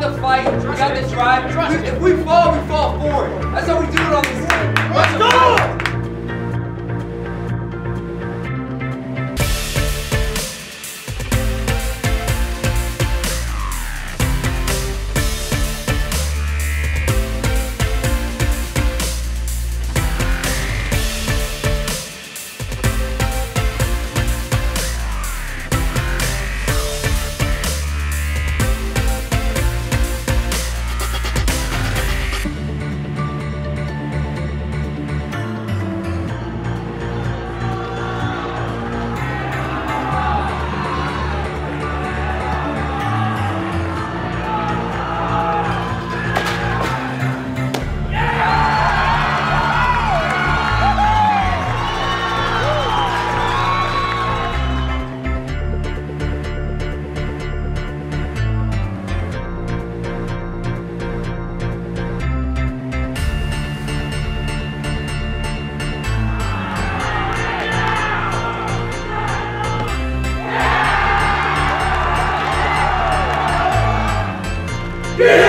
the fight, we got the drive. If we fall forward. That's how we do it on this team. Let's go! Yeah!